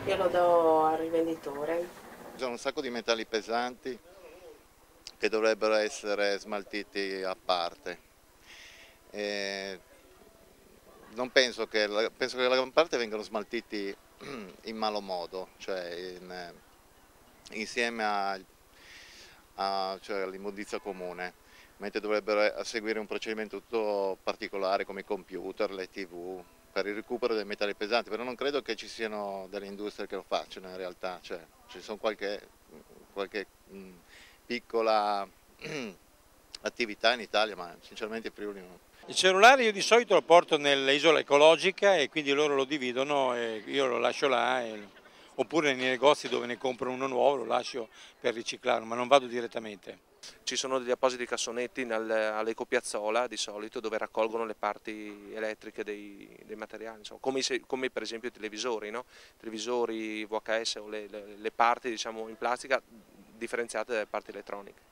Io lo do al rivenditore. Ci sono un sacco di metalli pesanti che dovrebbero essere smaltiti a parte. E non penso che, penso che la gran parte vengano smaltiti in malo modo, cioè insieme cioè all'immondizia comune, mentre dovrebbero seguire un procedimento tutto particolare come i computer, le TV, per il recupero dei metalli pesanti, però non credo che ci siano delle industrie che lo facciano in realtà, cioè ci sono qualche piccola attività in Italia, ma sinceramente in Friuli no. Il cellulare io di solito lo porto nell'isola ecologica e quindi loro lo dividono e io lo lascio là, oppure nei negozi dove ne compro uno nuovo lo lascio per riciclarlo, ma non vado direttamente. Ci sono degli appositi cassonetti all'ecopiazzola di solito dove raccolgono le parti elettriche dei materiali, insomma, come per esempio i televisori, no? Televisori VHS o le parti diciamo, in plastica differenziate dalle parti elettroniche.